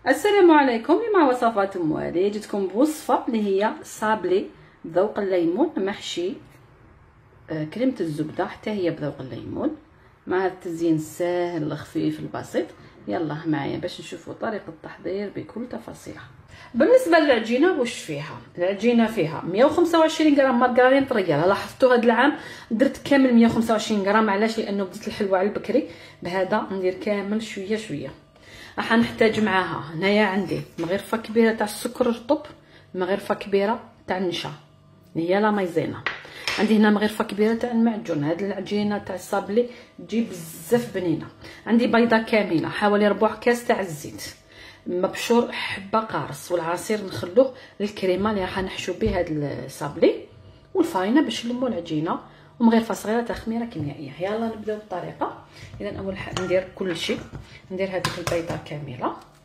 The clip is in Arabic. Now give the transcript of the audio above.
السلام عليكم. مع وصفات ام علي جيتكم بوصفه اللي هي صابلي بذوق الليمون محشي كريمه الزبده حتى هي بذوق الليمون، مع هذا التزيين الساهل الخفيف البسيط. يلا معايا باش نشوفوا طريقه التحضير بكل تفاصيلها. بالنسبه للعجينه واش فيها؟ العجينه فيها 125 غرام مارغرين طريه. لاحظتوا هذا العام درت كامل 125 غرام. علاش؟ لانه بديت الحلوه على البكري، بهذا ندير كامل شويه شويه. راح نحتاج معاها هنايا عندي مغرفه كبيره تاع السكر الرطب، مغرفه كبيره تاع النشا اللي هي لا مايزينا، عندي هنا مغرفه كبيره تاع المعجون. هاد العجينه تاع الصابلي تجي بزاف بنينه. عندي بيضه كامله، حوالي ربع كاس تاع الزيت، مبشور حبه قارص، والعصير نخلوه للكريمه اللي راح نحشو به هاد الصابلي، والفاينه باش نلمو العجينه، ومغرفه صغيره تاع خميره كيميائيه. يلا نبداو بالطريقه. اذا اول حاجه ندير كل شيء، ندير هذيك البيضه كامله